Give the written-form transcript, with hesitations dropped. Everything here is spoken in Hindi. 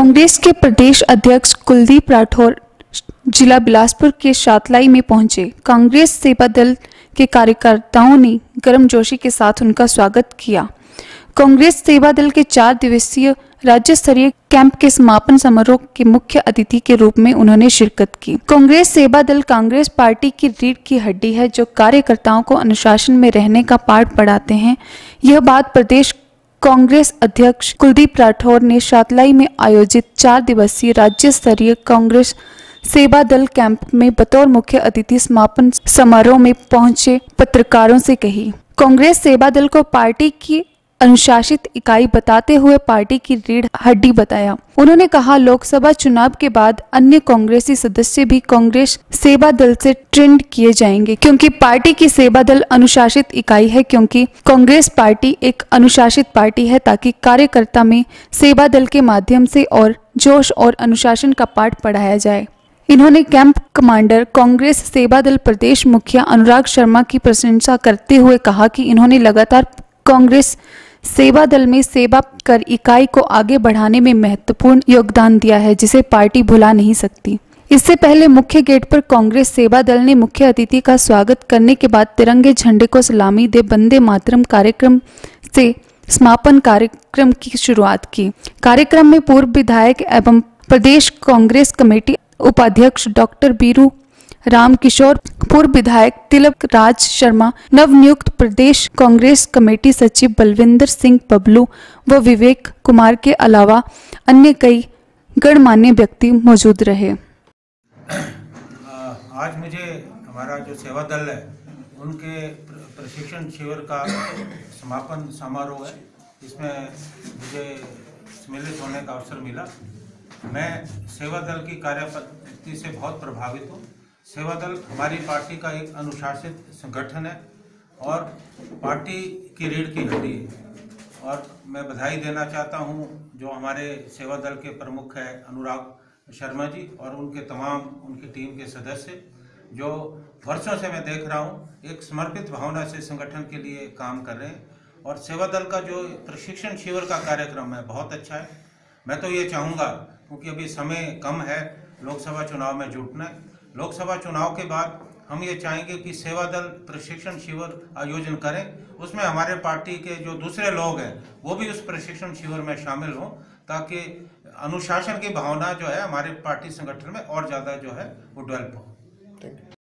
कांग्रेस के प्रदेश अध्यक्ष कुलदीप राठौर जिला बिलासपुर के शातलाई में पहुंचे। कांग्रेस सेवा दल के कार्यकर्ताओं ने गर्मजोशी के साथ उनका स्वागत किया। कांग्रेस सेवा दल के 4 दिवसीय राज्य स्तरीय कैंप के समापन समारोह के मुख्य अतिथि के रूप में उन्होंने शिरकत की। कांग्रेस सेवा दल कांग्रेस पार्टी की रीढ़ की हड्डी है, जो कार्यकर्ताओं को अनुशासन में रहने का पाठ पढ़ाते हैं। यह बात प्रदेश कांग्रेस अध्यक्ष कुलदीप राठौर ने शातलाई में आयोजित 4 दिवसीय राज्य स्तरीय कांग्रेस सेवा दल कैंप में बतौर मुख्य अतिथि समापन समारोह में पहुंचे पत्रकारों से कही। कांग्रेस सेवा दल को पार्टी की अनुशासित इकाई बताते हुए पार्टी की रीढ़ हड्डी बताया। उन्होंने कहा, लोकसभा चुनाव के बाद अन्य कांग्रेसी सदस्य भी कांग्रेस सेवा दल से ट्रेंड किए जाएंगे, क्योंकि पार्टी की सेवा दल अनुशासित इकाई है। क्योंकि कांग्रेस पार्टी एक अनुशासित पार्टी है, ताकि कार्यकर्ता में सेवा दल के माध्यम से और जोश और अनुशासन का पाठ पढ़ाया जाए। इन्होंने कैंप कमांडर कांग्रेस सेवा दल प्रदेश मुखिया अनुराग शर्मा की प्रशंसा करते हुए कहा कि इन्होंने लगातार कांग्रेस सेवा दल में सेवा कर इकाई को आगे बढ़ाने में महत्वपूर्ण योगदान दिया है, जिसे पार्टी भुला नहीं सकती। इससे पहले मुख्य गेट पर कांग्रेस सेवा दल ने मुख्य अतिथि का स्वागत करने के बाद तिरंगे झंडे को सलामी दे वंदे मातरम कार्यक्रम से समापन कार्यक्रम की शुरुआत की। कार्यक्रम में पूर्व विधायक एवं प्रदेश कांग्रेस कमेटी उपाध्यक्ष डॉक्टर बीरू राम किशोर, पूर्व विधायक तिलक राज शर्मा, नवनियुक्त प्रदेश कांग्रेस कमेटी सचिव बलविंदर सिंह बबलू व विवेक कुमार के अलावा अन्य कई गणमान्य व्यक्ति मौजूद रहे। आज मुझे हमारा जो सेवा दल है उनके प्रशिक्षण शिविर का समापन समारोह है, इसमें मुझे सम्मिलित होने का अवसर मिला। मैं सेवा दल की कार्यपद्धति से बहुत प्रभावित हूँ। सेवा दल हमारी पार्टी का एक अनुशासित संगठन है और पार्टी की रीढ़ की हड्डी है। और मैं बधाई देना चाहता हूं जो हमारे सेवा दल के प्रमुख है अनुराग शर्मा जी और उनकी टीम के सदस्य, जो वर्षों से मैं देख रहा हूं एक समर्पित भावना से संगठन के लिए काम कर रहे हैं। और सेवा दल का जो प्रशिक्षण शिविर का कार्यक्रम है बहुत अच्छा है। मैं तो ये चाहूँगा, क्योंकि अभी समय कम है लोकसभा चुनाव में जुटना है, लोकसभा चुनाव के बाद हम ये चाहेंगे कि सेवा दल प्रशिक्षण शिविर आयोजन करें। उसमें हमारे पार्टी के जो दूसरे लोग हैं वो भी उस प्रशिक्षण शिविर में शामिल हों, ताकि अनुशासन की भावना जो है हमारे पार्टी संगठन में और ज़्यादा जो है वो डेवलप हो।